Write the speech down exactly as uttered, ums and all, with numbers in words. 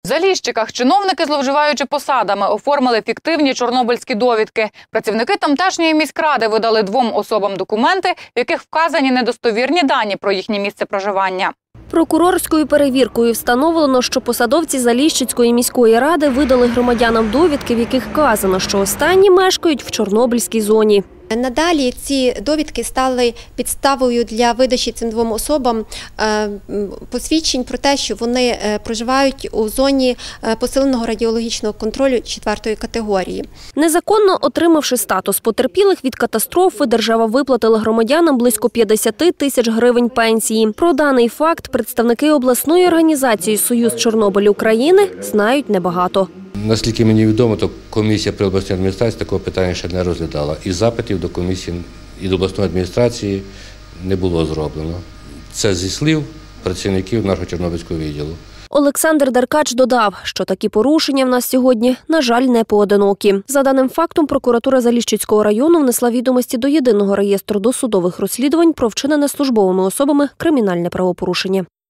В Заліщиках чиновники, зловживаючи посадами, оформили фіктивні чорнобильські довідки. Працівники тамтешньої міськради видали двом особам документи, в яких вказані недостовірні дані про їхнє місце проживання. Прокурорською перевіркою встановлено, що посадовці Заліщицької міської ради видали громадянам довідки, в яких вказано, що останні мешкають в Чорнобильській зоні. Надалі ці довідки стали підставою для видачі цим двом особам посвідчень про те, що вони проживають у зоні посиленого радіологічного контролю четвертої категорії. Незаконно отримавши статус потерпілих від катастрофи, держава виплатила громадянам близько п'ятдесят тисяч гривень пенсії. Про даний факт представники обласної організації «Союз Чорнобиль України» знають небагато. Наскільки мені відомо, то комісія при обласній адміністрації такого питання ще не розглядала. І запитів до комісії, і до обласної адміністрації не було зроблено. Це зі слів працівників нашого Чорнобильського відділу. Олександр Деркач додав, що такі порушення в нас сьогодні, на жаль, не поодинокі. За даним фактом, прокуратура Заліщицького району внесла відомості до єдиного реєстру досудових розслідувань про вчинене службовими особами кримінальне правопорушення.